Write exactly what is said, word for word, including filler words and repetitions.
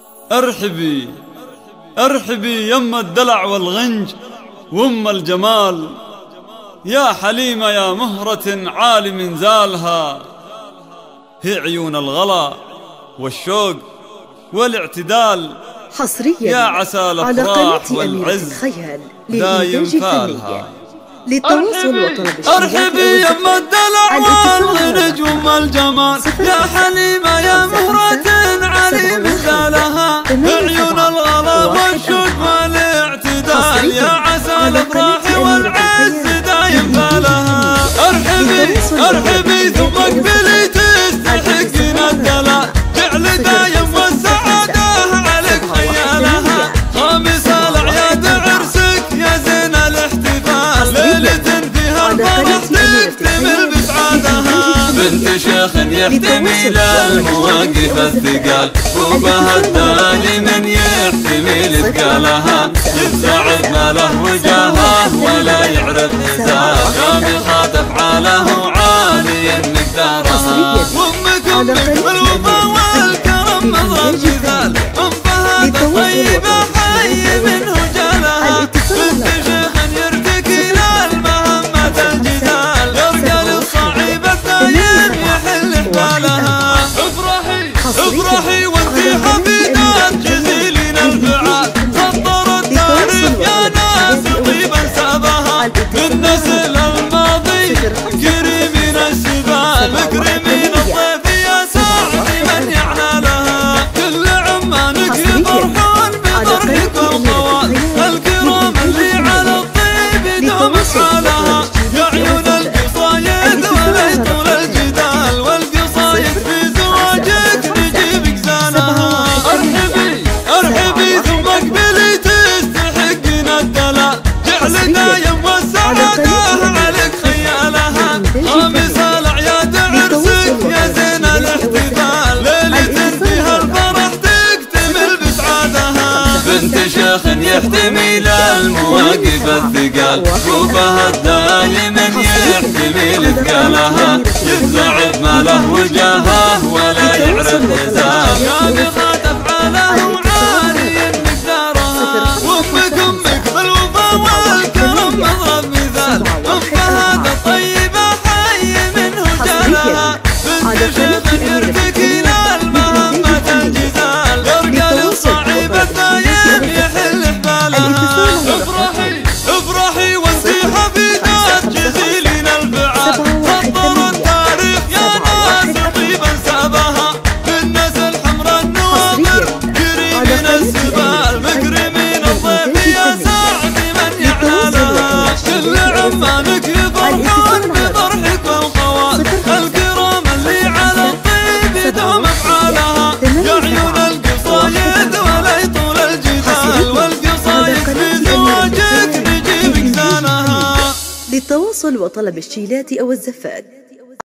ارحبي ارحبي يم الدلع والغنج وام الجمال، يا حليمة يا مهرة عالي من زالها، هي عيون الغلا والشوق والاعتدال، حصريا يا عسى الافراح والعز دايم فالها. للتواصل وطلب الشيء ارحبي يم الدلع والغنج وام الجمال، يا حليمة يا مهرة عالي من زالها، عيون الغلا والشوق والاعتدال، يا عسى الافراح والعز دايم فالها. ارحبي ارحبي ثم اقبلي تستحقين الدلال، جعل دايم والسعادة عليك خيالها، خامس الاعياد عرسك يا زين الاحتفال، ليلة فيها الفرح تكتمل بسعادها، بنت شيخ يحتمي للمواقف الثقال، وبها الداني من يحتمي لثقالها، يسعد ما له وجاهه ولا يعرف نزال، يوم يخاط افعاله عالي مقدارها، وامك امك بالوفا والكرم مظهر مثال، ام فهد الطيبه حي منه جالها، بنت شيخ يرتقي للمهمه الجزال، يرقى للصعيب الدايم يحل حبالها. افرحي افرحي وانتي حفيدات جزيلين الفعال، سطر التاريخ يا ناس طيبا سابها، من نسل الماضي كريمين الشباب، مكرمين الضيف يا سعد من يعنالها، كل عمانك يفرحون بضرحك والطوال، الكرام اللي على الطيب دوم افعالها، يا عيون القصايد وليت طول الجدال، والقصايد في زواجك نجيب زانها. ارحبي ارحبي ثم اقبلي تستحقين الدلال، جعل دايم والسعادة عليك خيالها، خامس الاعياد عرسك يا زين الاحتفال، ليلة فيها الفرح تكتمل بسعادها، بنت شيخ يحتمي للمواقف الثقال، وبها الدايم يحتمي لثقالها، يسعد ما له وجاهه ولا يعرف نزال، يوم يخاط افعاله عالي مقدارها، وامك امك بالوفا والكرم مظهر مثال، ام فهد الطيبه حي منه جالها، بنت شيخ يرتقي للمهمه الجزال، يرقى للصعيب الدايم يحل حبالها. افرحي افرحي وانتي حفيدات جزيلين الفعال، سطر التاريخ يا ناس طيبا سابها، من نسل حمر النوامر كريمين السبال، مكرمين الضيف يا سعد من يعنالها، كل عمانك يفرحون بضرحك والطوال، الكرام اللي على الطيب دوم افعالها، يا عيون القصايد ولي طول الجدال، والقصايد في زواجك نجيب زانها. للتواصل وطلب الشيلات أو الزفات